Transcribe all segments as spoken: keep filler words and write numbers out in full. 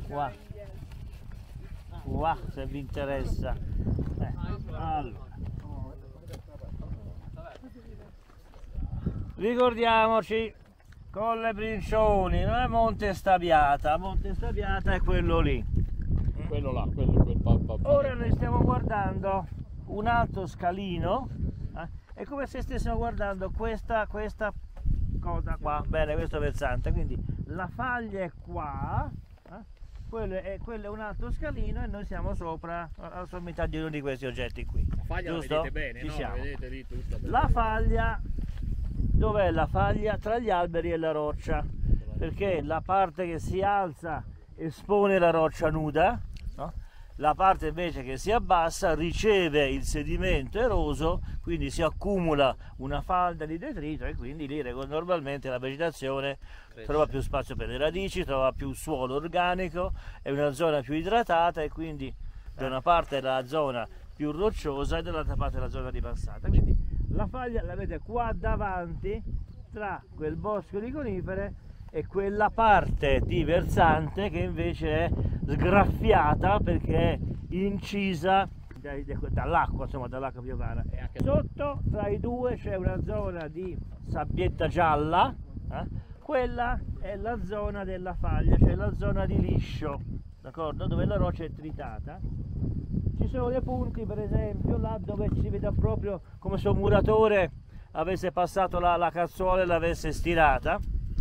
qua, qua se vi interessa. Eh, allora. Ricordiamoci, Colle Brincioni, non è Monte Stabiata, Monte Stabiata è quello lì. Quello là, quello, quel papà. Ora noi stiamo guardando un alto scalino, eh? È come se stessimo guardando questa, questa cosa qua, bene, questo versante, quindi la faglia è qua, eh? quello, è, quello è un alto scalino e noi siamo sopra alla sommità di uno di questi oggetti qui. La faglia giusto? la vedete bene, Ci no? siamo. La vedete lì tutta. La faglia, dov'è la faglia? Tra gli alberi e la roccia, perché la parte che si alza espone la roccia nuda, no? La parte invece che si abbassa riceve il sedimento eroso, quindi si accumula una falda di detrito e quindi lì normalmente la vegetazione trova più spazio per le radici, trova più suolo organico, è una zona più idratata e quindi da una parte è la zona più rocciosa e dall'altra parte è la zona di passata. Quindi la faglia la vedete qua davanti tra quel bosco di conifere e quella parte di versante che invece è sgraffiata perché è incisa dall'acqua, insomma dall'acqua piovana. Sotto tra i due c'è una zona di sabbietta gialla, eh? Quella è la zona della faglia, cioè la zona di liscio, d'accordo? Dove la roccia è tritata. Ci sono dei punti, per esempio là dove si vede proprio come se un muratore avesse passato la, la cazzuola e l'avesse stirata.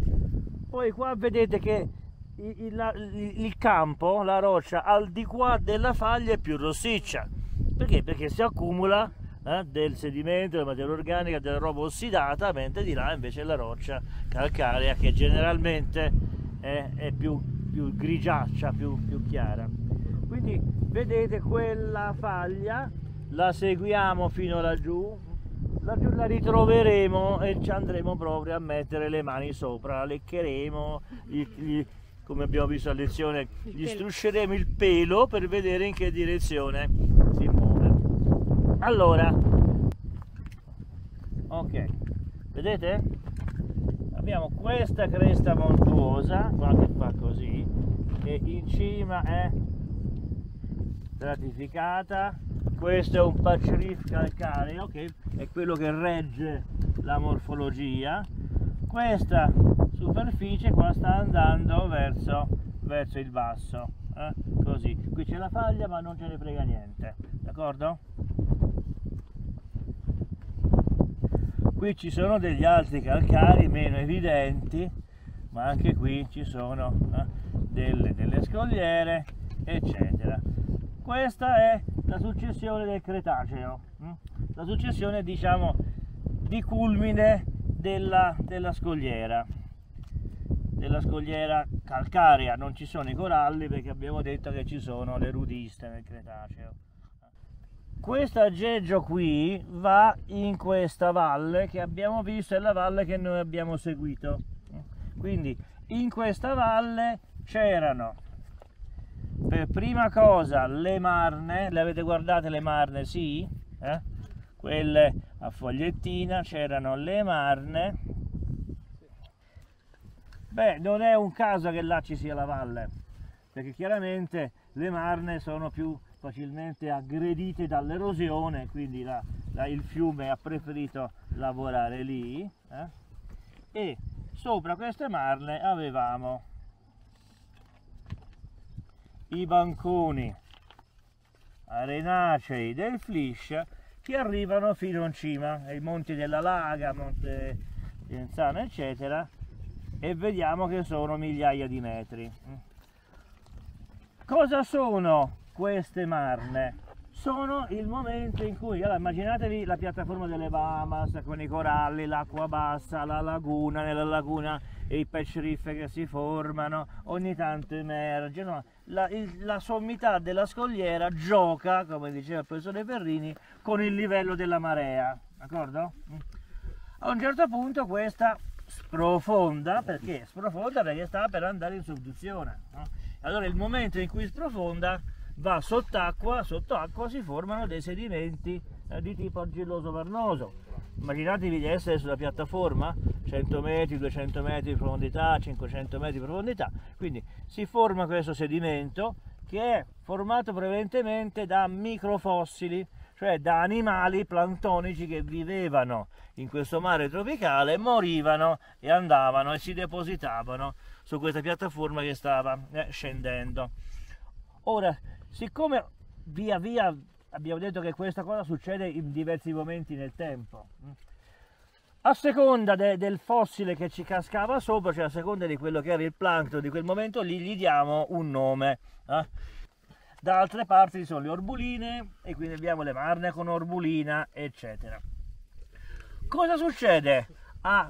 Poi qua vedete che il, il, il campo, la roccia al di qua della faglia è più rossiccia. Perché? Perché si accumula eh, del sedimento, della materia organica, della roba ossidata, mentre di là invece è la roccia calcarea che generalmente è, è più, più grigiaccia, più, più chiara. Quindi vedete quella faglia, la seguiamo fino laggiù. Laggiù la ritroveremo e ci andremo proprio a mettere le mani sopra, la leccheremo, gli, gli, come abbiamo visto a lezione, gli strusceremo il pelo per vedere in che direzione si muove. Allora, ok, vedete? Abbiamo questa cresta montuosa, qua che fa così, e in cima è stratificata. Questo è un patch reef calcareo che è quello che regge la morfologia. Questa superficie qua sta andando verso, verso il basso, eh? Così. Qui c'è la faglia ma non ce ne frega niente, d'accordo? Qui ci sono degli altri calcari meno evidenti, ma anche qui ci sono eh, delle, delle scogliere, eccetera. Questa è la successione del Cretaceo, la successione diciamo di culmine della, della scogliera, della scogliera calcarea. Non ci sono i coralli perché abbiamo detto che ci sono le rudiste nel Cretaceo. Questo aggeggio qui va in questa valle che abbiamo visto, è la valle che noi abbiamo seguito. Quindi in questa valle c'erano per prima cosa le marne, le avete guardate le marne? Sì? Eh? Quelle a fogliettina, c'erano le marne. Beh, non è un caso che là ci sia la valle, perché chiaramente le marne sono più facilmente aggredite dall'erosione, quindi la, la, il fiume ha preferito lavorare lì, eh? E sopra queste marne avevamo i banconi arenacei del Flish che arrivano fino in cima ai monti della Laga, Monte Genzano eccetera, e vediamo che sono migliaia di metri. Cosa sono queste marne? Sono il momento in cui, allora, immaginatevi la piattaforma delle Bahamas con i coralli, l'acqua bassa, la laguna, nella laguna e i patch reef che si formano, ogni tanto emergono. La, il, la sommità della scogliera gioca, come diceva il professore Perrini, con il livello della marea, d'accordo? A un certo punto questa sprofonda, perché? Sprofonda perché sta per andare in subduzione, no? Allora il momento in cui sprofonda va sott'acqua, sott'acqua si formano dei sedimenti eh, di tipo argilloso marnoso. Immaginatevi di essere sulla piattaforma, cento metri, duecento metri di profondità, cinquecento metri di profondità, quindi si forma questo sedimento che è formato prevalentemente da microfossili, cioè da animali plantonici che vivevano in questo mare tropicale, morivano e andavano e si depositavano su questa piattaforma che stava eh, scendendo. Ora, siccome via via abbiamo detto che questa cosa succede in diversi momenti nel tempo, a seconda de, del fossile che ci cascava sopra, cioè a seconda di quello che era il plancton di quel momento lì, gli diamo un nome. Eh? Da altre parti ci sono le orbuline e quindi abbiamo le marne con orbulina, eccetera. Cosa succede? Ah,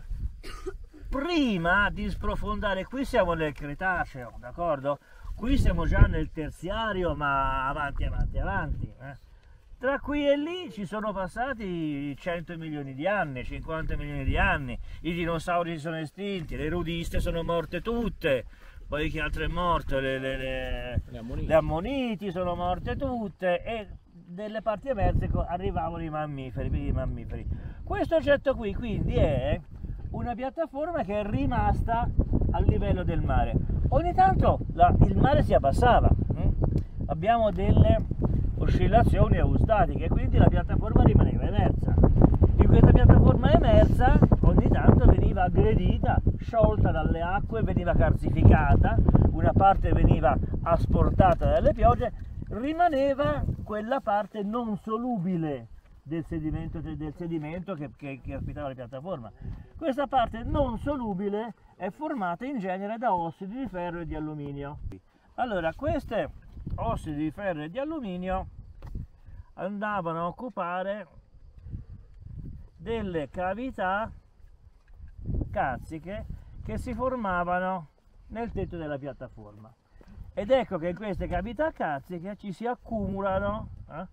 prima di sprofondare, qui siamo nel Cretaceo, d'accordo? Qui siamo già nel Terziario, ma avanti, avanti, avanti. Eh? Tra qui e lì ci sono passati cento milioni di anni, cinquanta milioni di anni, i dinosauri si sono estinti, le rudiste sono morte tutte, poi che altro è morto? Le, le, le, le, ammoniti. le ammoniti sono morte tutte e delle parti emerse arrivavano i mammiferi, i mammiferi. Questo oggetto qui quindi è una piattaforma che è rimasta al livello del mare. Ogni tanto la, il mare si abbassava, hm? abbiamo delle oscillazioni eustatiche, quindi la piattaforma rimaneva emersa. In questa piattaforma emersa ogni tanto veniva aggredita, sciolta dalle acque, veniva calcificata, una parte veniva asportata dalle piogge, rimaneva quella parte non solubile del sedimento, del sedimento che, che, che ospitava la piattaforma. Questa parte non solubile è formata in genere da ossidi di ferro e di alluminio. Allora, queste ossidi di ferro e di alluminio andavano a occupare delle cavità cazziche che si formavano nel tetto della piattaforma, ed ecco che in queste cavità cazziche ci si accumulano eh,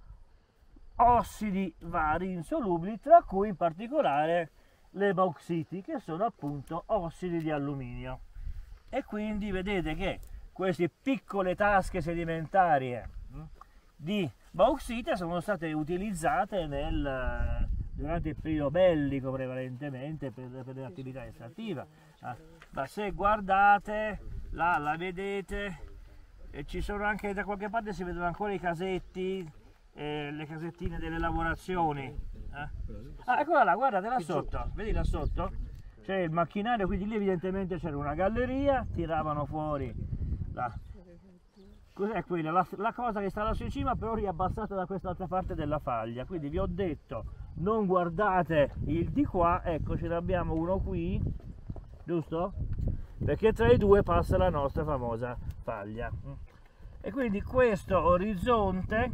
ossidi vari insolubili, tra cui in particolare le bauxiti, che sono appunto ossidi di alluminio. E quindi vedete che queste piccole tasche sedimentarie di bauxite sono state utilizzate nel, durante il periodo bellico prevalentemente per, per l'attività estrattiva. Ah, ma se guardate, là la vedete, e ci sono anche da qualche parte, si vedono ancora i casetti, eh, le casettine delle lavorazioni. Eh? Ah, eccola là, guardate là sotto, vedi là sotto? C'è il macchinario, quindi lì evidentemente c'era una galleria, tiravano fuori la... Cos'è quella? La, la cosa che sta lassù in cima, però riabbassata da quest'altra parte della faglia. Quindi vi ho detto, non guardate il di qua, ecco, ce ne abbiamo uno qui, giusto? Perché tra i due passa la nostra famosa faglia. E quindi questo orizzonte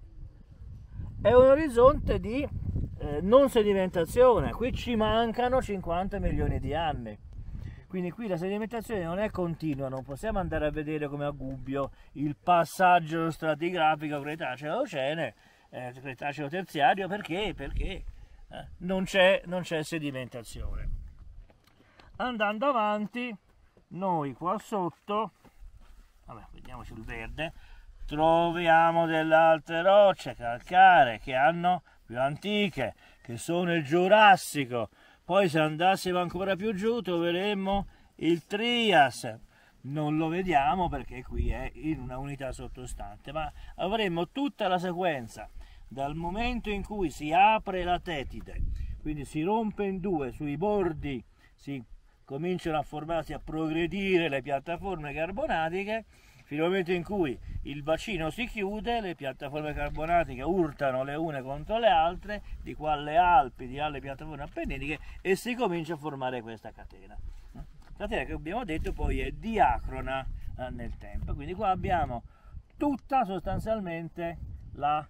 è un orizzonte di eh, non sedimentazione. Qui ci mancano cinquanta milioni di anni. Quindi qui la sedimentazione non è continua, non possiamo andare a vedere come a Gubbio il passaggio stratigrafico Cretaceo-Ocene, eh, Cretaceo-Terziario, perché? Perché eh, non c'è non c'è sedimentazione. Andando avanti, noi qua sotto, vabbè, vediamoci il verde, troviamo delle altre rocce calcaree che hanno più antiche, che sono il Giurassico. Poi se andassimo ancora più giù troveremmo il Trias, non lo vediamo perché qui è in una unità sottostante, ma avremo tutta la sequenza dal momento in cui si apre la tetide, quindi si rompe in due, sui bordi si cominciano a formarsi, a progredire le piattaforme carbonatiche, fino al momento in cui il bacino si chiude, le piattaforme carbonatiche urtano le une contro le altre, di qua alle Alpi, di là alle piattaforme appenniniche, e si comincia a formare questa catena. Catena che abbiamo detto poi è diacrona eh, nel tempo. Quindi qua abbiamo tutta sostanzialmente la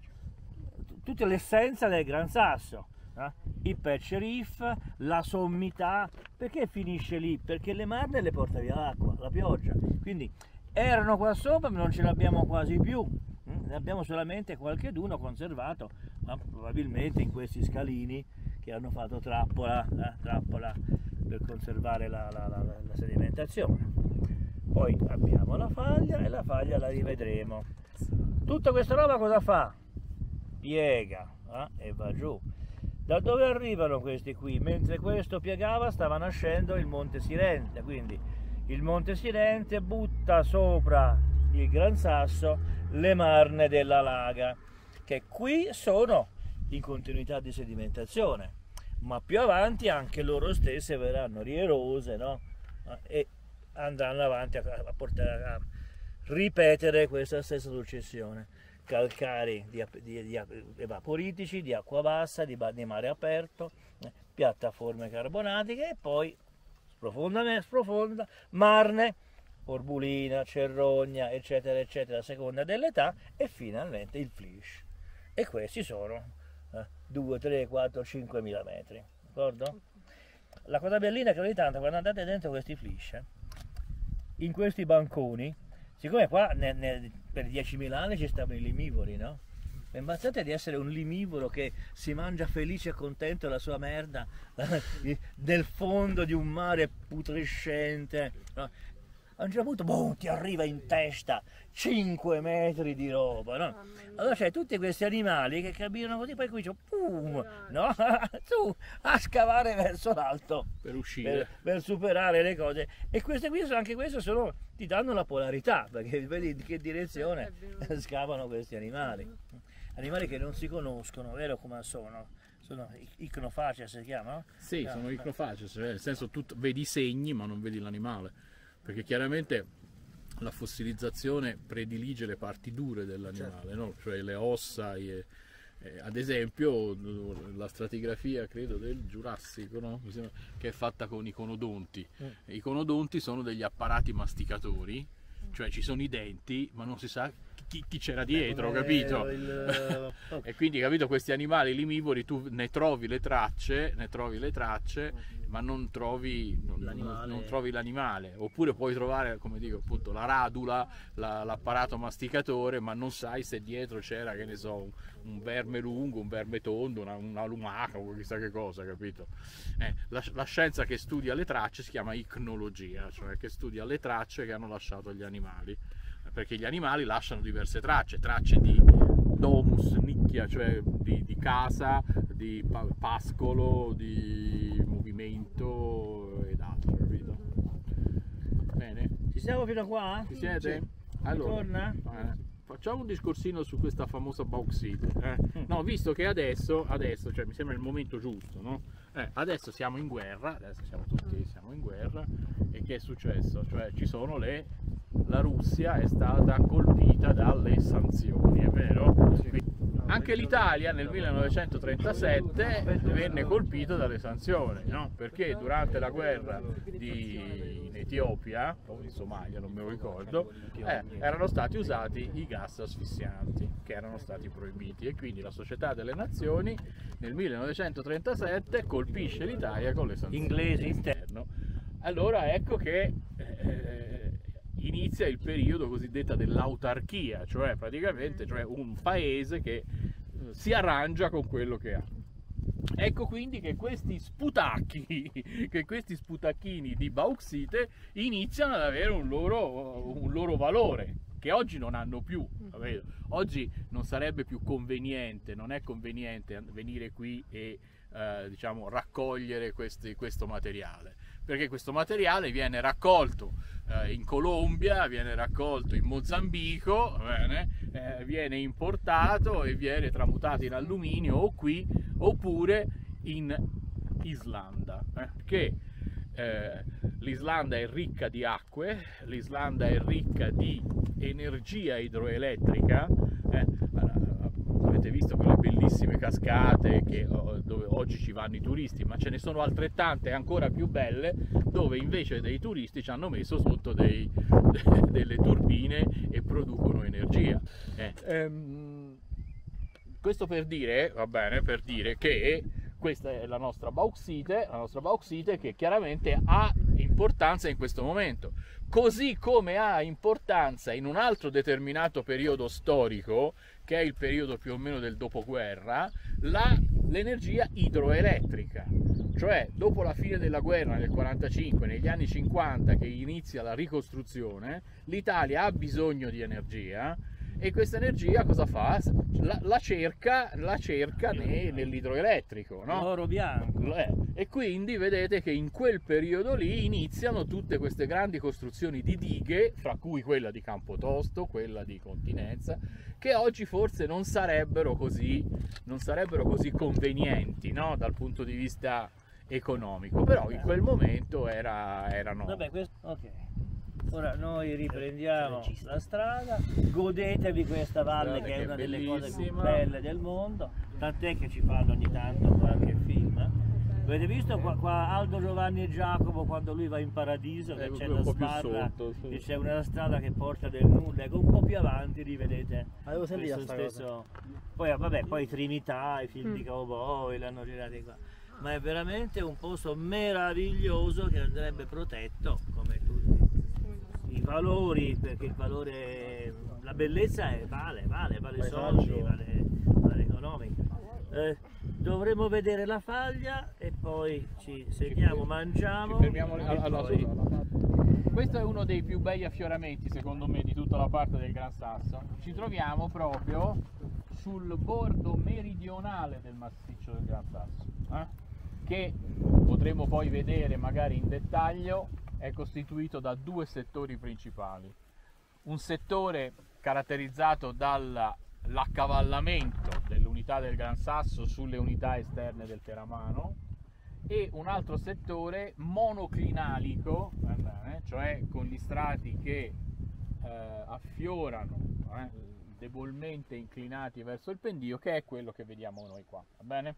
tutta l'essenza del Gran Sasso, eh? I patch reef, la sommità. Perché finisce lì? Perché le marne le porta via l'acqua, la pioggia. Quindi erano qua sopra, ma non ce l'abbiamo quasi più, ne abbiamo solamente qualcheduno conservato, ma probabilmente in questi scalini che hanno fatto trappola, eh, trappola per conservare la, la, la, la sedimentazione. Poi abbiamo la faglia e la faglia la rivedremo. Tutta questa roba cosa fa? piega eh, e va giù. Da dove arrivano questi qui? Mentre questo piegava stava nascendo il Monte Sirente, quindi il Monte Sirente butta sopra il Gran Sasso le marne della Laga, che qui sono in continuità di sedimentazione, ma più avanti anche loro stesse verranno rierose, no? E andranno avanti a, a, portare, a ripetere questa stessa successione. Calcari di, di, di evaporitici, di acqua bassa, di, di mare aperto, eh, piattaforme carbonatiche e poi sprofonda, sprofonda, marne, orbulina, cerrogna, eccetera, eccetera, a seconda dell'età, e finalmente il flysch. E questi sono eh, due, tre, quattro, cinque mila metri, d'accordo? La cosa bellina è che ogni tanto quando andate dentro questi flysch, eh, in questi banconi, siccome qua ne, ne, per diecimila anni ci stavano i limivori, no? Immazzate di essere un limivoro che si mangia felice e contento la sua merda nel fondo di un mare putrescente, no? A un certo punto boom, ti arriva in testa cinque metri di roba, no? Allora c'è tutti questi animali che camminano così, poi qui c'è pum, no? Su, a scavare verso l'alto per uscire, per, per superare le cose. E queste qui sono, anche queste sono, ti danno la polarità, perché vedi in che direzione scavano questi animali. Animali che non si conoscono, vero come sono? Sono icnofacies, si chiamano? Sì, no, sono icnofacies, nel senso tu vedi i segni ma non vedi l'animale, perché chiaramente la fossilizzazione predilige le parti dure dell'animale, certo, no? Cioè le ossa, e, eh, ad esempio la stratigrafia credo del Giurassico, no? Che è fatta con i conodonti. Mm. I conodonti sono degli apparati masticatori, cioè ci sono i denti ma non si sa chi, chi c'era dietro, capito? Il... E quindi, capito, questi animali limivori tu ne trovi le tracce, ne trovi le tracce, ma non trovi l'animale, non trovi l'animale. Oppure puoi trovare, come dico appunto, la radula, la, l'apparato masticatore, ma non sai se dietro c'era, che ne so, un, un verme lungo, un verme tondo, una, una lumaca o chissà che cosa, capito? Eh, la, la scienza che studia le tracce si chiama icnologia, cioè che studia le tracce che hanno lasciato gli animali, perché gli animali lasciano diverse tracce, tracce di domus, nicchia, cioè di, di casa, di pascolo, di movimento ed altro, capito? Bene? Ci siamo fino a qua? Ci siete? Sì. Allora, Torna? Eh, facciamo un discorsino su questa famosa bauxite. Eh? No, visto che adesso, adesso, cioè mi sembra il momento giusto, no? Eh, adesso siamo in guerra, adesso siamo tutti siamo in guerra, e che è successo? Cioè ci sono le... la Russia è stata colpita dalle sanzioni, è vero? Sì. Anche l'Italia nel millenovecentotrentasette venne colpito dalle sanzioni, no? Perché durante la guerra di, in Etiopia o in Somalia, non me lo ricordo, eh, erano stati usati i gas asfissianti che erano stati proibiti, e quindi la Società delle Nazioni nel millenovecentotrentasette colpisce l'Italia con le sanzioni inglesi interno. Allora ecco che eh, inizia il periodo cosiddetta dell'autarchia, cioè praticamente cioè un paese che eh, si arrangia con quello che ha. Ecco quindi che questi sputacchi, che questi sputacchini di bauxite iniziano ad avere un loro, un loro valore, che oggi non hanno più. Oggi non sarebbe più conveniente, non è conveniente venire qui e eh, diciamo raccogliere questi, questo materiale, perché questo materiale viene raccolto eh, in Colombia, viene raccolto in Mozambico, bene, eh, viene importato e viene tramutato in alluminio o qui oppure in Islanda, eh, che eh, l'Islanda è ricca di acque, l'Islanda è ricca di energia idroelettrica, eh, avete visto quelle bellissime cascate che, dove oggi ci vanno i turisti, ma ce ne sono altrettante ancora più belle dove invece dei turisti ci hanno messo sotto dei, de, delle turbine e producono energia. Eh, ehm, questo per dire, va bene, per dire che questa è la nostra bauxite, la nostra bauxite che chiaramente ha importanza in questo momento, così come ha importanza in un altro determinato periodo storico, che è il periodo più o meno del dopoguerra, la, l'energia idroelettrica. Cioè dopo la fine della guerra nel quarantacinque, negli anni cinquanta che inizia la ricostruzione, l'Italia ha bisogno di energia e questa energia cosa fa? La, la cerca, la cerca ne, nell'idroelettrico, no? L'oro bianco. Eh, e quindi vedete che in quel periodo lì iniziano tutte queste grandi costruzioni di dighe, fra cui quella di Campotosto, quella di Continenza, che oggi forse non sarebbero così, non sarebbero così convenienti, no? Dal punto di vista economico, però in quel momento era, erano... Vabbè, questo... ok. Ora noi riprendiamo la strada, godetevi questa valle che è una delle cose più belle del mondo, tant'è che ci fanno ogni tanto qualche film. Avete visto qua, qua Aldo, Giovanni e Giacomo quando lui va in paradiso, che c'è la sbarra e c'è una strada che porta del nulla, ecco, un po' più avanti rivedete questo stesso. Poi vabbè, poi Trinità, i film mm. di cowboy l'hanno girati qua, ma è veramente un posto meraviglioso che andrebbe protetto come tutti i valori, perché il valore, la bellezza è, vale, vale, vale soldi, vale, vale economica. Eh, dovremo vedere la faglia e poi ci sediamo, mangiamo. Ci fermiamo alla poi... Questo è uno dei più bei affioramenti secondo me di tutta la parte del Gran Sasso. Ci troviamo proprio sul bordo meridionale del massiccio del Gran Sasso, eh? che potremo poi vedere magari in dettaglio. È costituito da due settori principali, un settore caratterizzato dall'accavallamento dell'unità del Gran Sasso sulle unità esterne del Teramano e un altro settore monoclinalico, eh, cioè con gli strati che eh, affiorano eh, debolmente inclinati verso il pendio, che è quello che vediamo noi qua, va bene?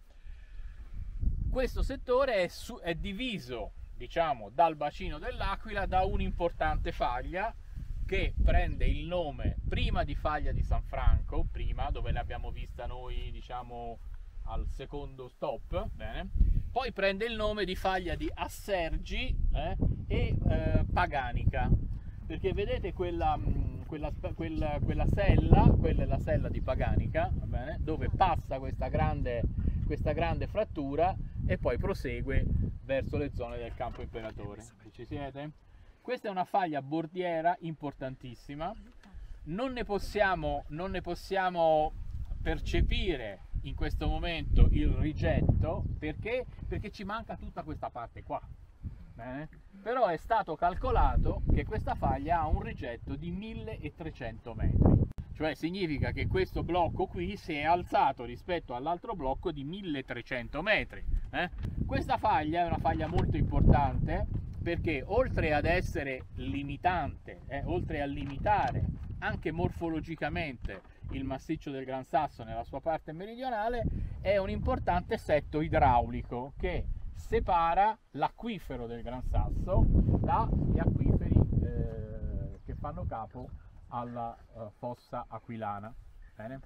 Questo settore è, su, è diviso, diciamo, dal bacino dell'Aquila da un'importante faglia che prende il nome prima di Faglia di San Franco, prima dove l'abbiamo vista noi, diciamo, al secondo stop, bene? Poi prende il nome di Faglia di Assergi eh, e eh, Paganica, perché vedete quella, quella, quella, quella sella, quella è la sella di Paganica, va bene? Dove passa questa grande, questa grande frattura e poi prosegue verso le zone del Campo Imperatore. Ci siete? Questa è una faglia bordiera importantissima, non ne possiamo, non ne possiamo percepire in questo momento il rigetto, perché? Perché ci manca tutta questa parte qua. Bene? Però è stato calcolato che questa faglia ha un rigetto di milletrecento metri. Cioè significa che questo blocco qui si è alzato rispetto all'altro blocco di milletrecento metri. Eh? Questa faglia è una faglia molto importante perché oltre ad essere limitante, eh, oltre a limitare anche morfologicamente il massiccio del Gran Sasso nella sua parte meridionale, è un importante setto idraulico che separa l'acquifero del Gran Sasso dagli acquiferi eh, che fanno capo alla uh, fossa aquilana. Bene?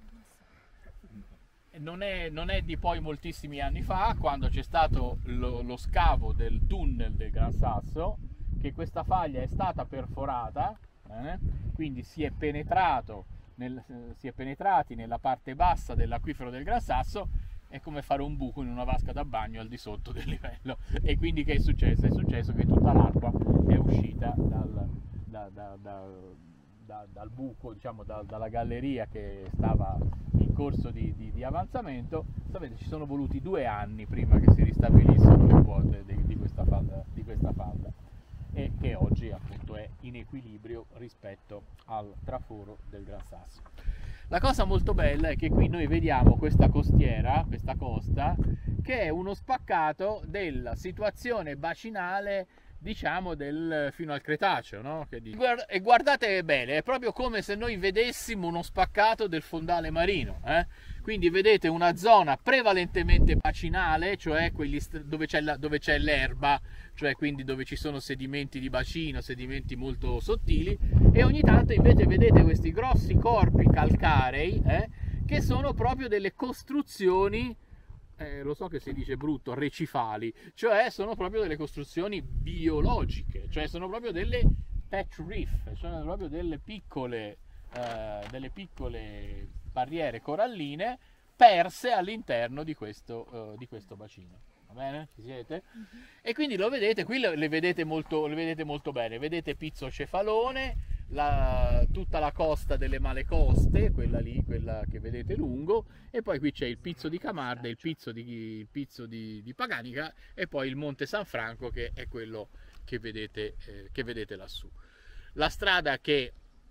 Non è, non è di poi moltissimi anni fa, quando c'è stato lo, lo scavo del tunnel del Gran Sasso, che questa faglia è stata perforata, bene? Quindi si è penetrato nel, si è penetrati nella parte bassa dell'acquifero del Gran Sasso. È come fare un buco in una vasca da bagno al di sotto del livello, e quindi che è successo? È successo che tutta l'acqua è uscita dal, da, da, da, da, dal buco, diciamo da, dalla galleria che stava in corso di, di, di avanzamento. Sapete, ci sono voluti due anni prima che si ristabilissero le quote di, di, questa falda, di questa falda, e che oggi appunto è in equilibrio rispetto al traforo del Gran Sasso. La cosa molto bella è che qui noi vediamo questa costiera, questa costa, che è uno spaccato della situazione bacinale, diciamo, del, fino al Cretaceo, no? Che dice. E guardate bene, è proprio come se noi vedessimo uno spaccato del fondale marino, eh? Quindi vedete una zona prevalentemente bacinale, cioè quelli dove c'è l'erba, cioè quindi dove ci sono sedimenti di bacino, sedimenti molto sottili, e ogni tanto invece vedete questi grossi corpi calcarei eh, che sono proprio delle costruzioni, eh, lo so che si dice brutto, recifali, cioè sono proprio delle costruzioni biologiche, cioè sono proprio delle patch reef, sono proprio delle piccole, eh, delle piccole barriere coralline perse all'interno di questo, uh, di questo bacino. Va bene? Ci siete? Uh-huh. E quindi lo vedete, qui le, le, vedete molto, le vedete molto bene, vedete Pizzo Cefalone, la, tutta la costa delle Malecoste, quella lì, quella che vedete lungo, e poi qui c'è il Pizzo di Camarda, il Pizzo di, il Pizzo di, di Paganica, e poi il Monte San Franco, che è quello che vedete, eh, che vedete lassù. La strada che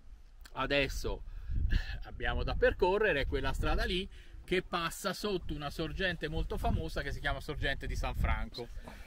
adesso abbiamo da percorrere è quella strada lì, che passa sotto una sorgente molto famosa che si chiama Sorgente di San Franco.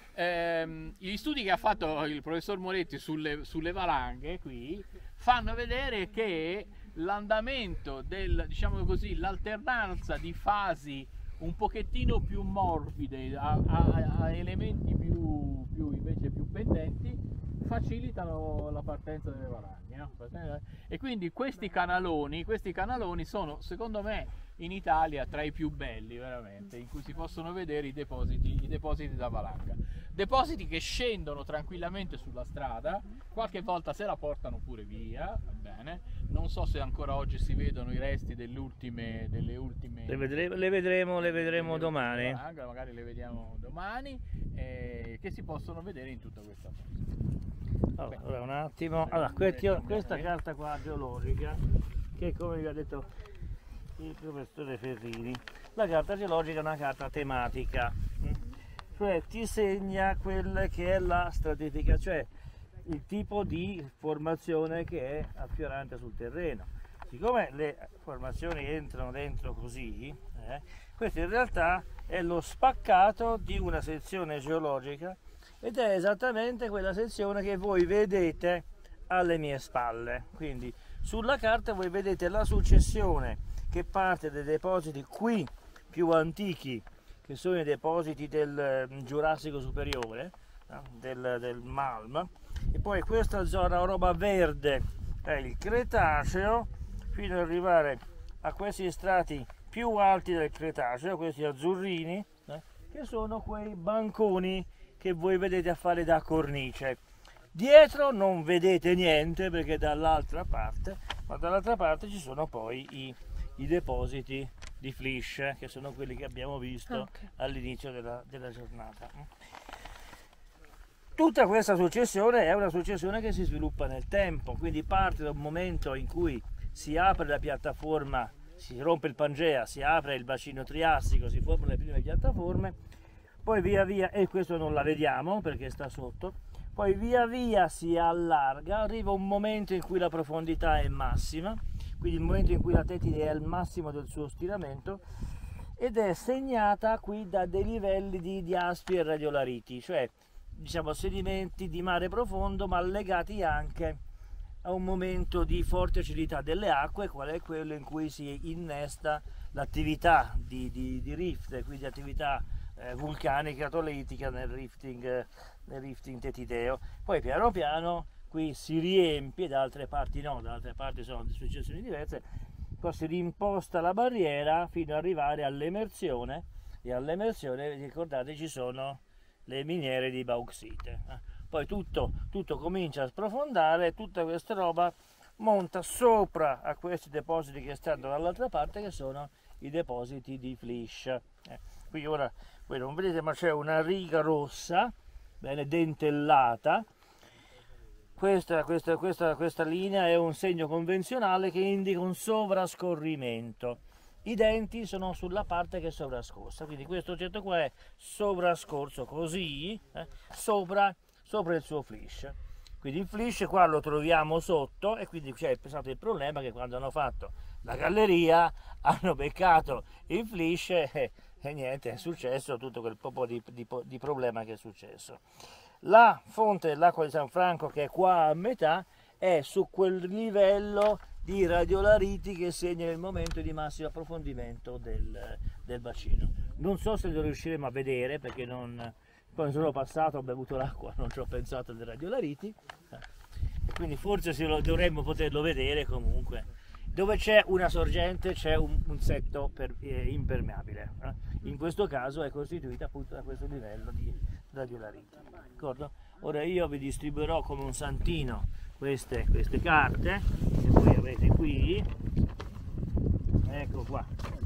Eh, gli studi che ha fatto il professor Moretti sulle, sulle valanghe qui fanno vedere che l'andamento del, diciamo così, l'alternanza di fasi un pochettino più morbide a, a, a elementi più, più invece più pendenti facilitano la partenza delle valanghe, no? E quindi questi canaloni, questi canaloni sono, secondo me, in Italia tra i più belli veramente, in cui si possono vedere i depositi, i depositi da valanga. Depositi che scendono tranquillamente sulla strada, qualche volta se la portano pure via, va bene. Non so se ancora oggi si vedono i resti delle ultime, delle ultime le vedremo, le vedremo, le vedremo domani. Valanga, magari le vediamo domani, eh, che si possono vedere in tutta questa fase. Allora, allora, un attimo, allora, questi, questa carta qua geologica, che come vi ha detto il professore Ferrini, la carta geologica è una carta tematica, cioè ti segna quella che è la stratificazione, cioè il tipo di formazione che è affiorante sul terreno. Siccome le formazioni entrano dentro così, eh, questo in realtà è lo spaccato di una sezione geologica, ed è esattamente quella sezione che voi vedete alle mie spalle. Quindi sulla carta voi vedete la successione che parte dai depositi qui più antichi, che sono i depositi del Giurassico superiore, no? del, del Malm, e poi questa zona roba verde è il Cretaceo, fino ad arrivare a questi strati più alti del Cretaceo, questi azzurrini, eh? che sono quei banconi che voi vedete a fare da cornice. Dietro non vedete niente perché dall'altra parte, ma dall'altra parte ci sono poi i, i depositi di flisce, che sono quelli che abbiamo visto okay. all'inizio della, della giornata. Tutta questa successione è una successione che si sviluppa nel tempo, quindi parte da un momento in cui si apre la piattaforma, si rompe il Pangea, si apre il bacino triassico, si formano le prime piattaforme, poi via via, e questo non la vediamo perché sta sotto, poi via via si allarga, arriva un momento in cui la profondità è massima, quindi il momento in cui la tetide è al massimo del suo stiramento, ed è segnata qui da dei livelli di diaspi e radiolariti, cioè diciamo sedimenti di mare profondo, ma legati anche a un momento di forte acidità delle acque, qual è quello in cui si innesta l'attività di, di, di rift, quindi attività eh, vulcanica atolitica nel rifting, eh, nel rifting tetideo. Poi piano piano qui si riempie, da altre parti no, da altre parti sono successioni diverse, poi si rimposta la barriera fino ad arrivare all'emersione, e all'emersione ricordate ci sono le miniere di bauxite. Eh. Poi tutto, tutto comincia a sprofondare, tutta questa roba monta sopra a questi depositi che stanno dall'altra parte, che sono i depositi di flish. Eh, qui ora voi non vedete, ma c'è una riga rossa, bene dentellata. Questa, questa, questa, questa linea è un segno convenzionale che indica un sovrascorrimento. I denti sono sulla parte che è sovrascorsa, quindi questo oggetto qua è sovrascorso così, eh, sopra, sopra il suo flish. Quindi il flish qua lo troviamo sotto, e quindi c'è stato il problema che quando hanno fatto la galleria hanno beccato il flish e, e niente, è successo tutto quel po' di, di, di problema che è successo. La fonte dell'acqua di San Franco, che è qua a metà, è su quel livello di radiolariti che segna il momento di massimo approfondimento del, del bacino. Non so se lo riusciremo a vedere perché non, quando sono passato ho bevuto l'acqua, non ci ho pensato alle radiolariti, eh, quindi forse se lo, dovremmo poterlo vedere. Comunque dove c'è una sorgente c'è un, un setto per, eh, impermeabile, eh. In questo caso è costituita appunto da questo livello di radiolariti. D'accordo? Ora io vi distribuirò come un santino queste, queste carte che voi avete qui, ecco qua,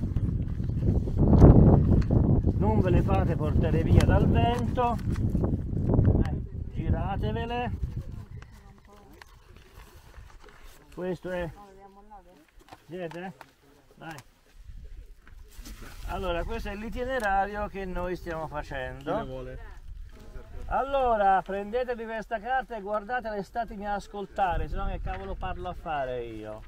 non ve le fate portare via dal vento, eh, giratevele, Questo è... Siete? Dai. Allora, questo è l'itinerario che noi stiamo facendo. Allora, prendetevi questa carta e guardatela e statemi ad ascoltare, se no che cavolo parlo a fare io.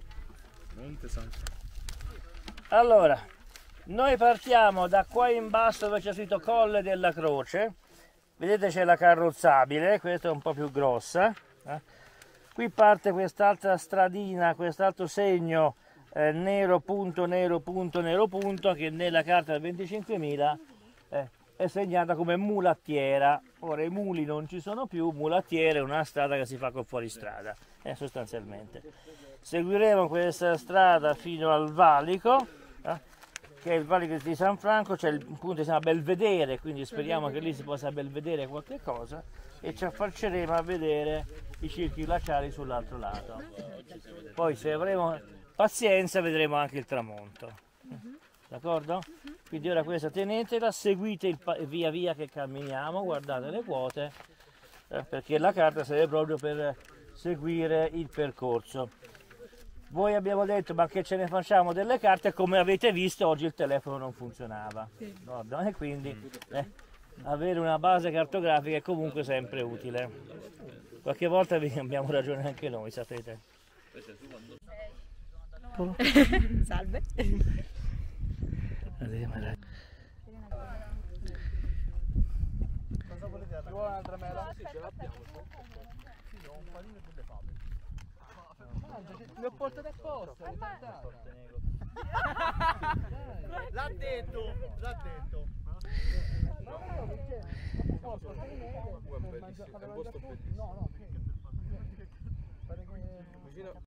Allora, noi partiamo da qua in basso dove c'è scritto Colle della Croce. Vedete c'è la carrozzabile, questa è un po' più grossa. Eh? Qui parte quest'altra stradina, quest'altro segno eh, nero punto nero punto nero punto che nella carta del venticinquemila eh, è segnata come mulattiera. Ora i muli non ci sono più, mulattiera è una strada che si fa con fuoristrada, eh, sostanzialmente. Seguiremo questa strada fino al valico, eh, che è il valico di San Franco, c'è il punto che si chiama Belvedere, quindi speriamo che lì si possa belvedere qualche cosa e ci affacceremo a vedere i circhi glaciali sull'altro lato. Poi se avremo pazienza vedremo anche il tramonto. D'accordo? Quindi ora questa tenetela, seguite il via via che camminiamo, guardate le quote, eh, perché la carta serve proprio per seguire il percorso. Voi abbiamo detto ma che ce ne facciamo delle carte, come avete visto oggi il telefono non funzionava. No, e quindi eh, avere una base cartografica è comunque sempre utile. Qualche volta vi abbiamo ragione anche noi, sapete. Salve. Cosa volete? Ci vuole un'altra mela? Sì, ce l'abbiamo. Sì, ho un panino e delle fave. Le ho portate apposta. L'ha detto, l'ha detto. No, no, perché è un posto bellissimo. No, no,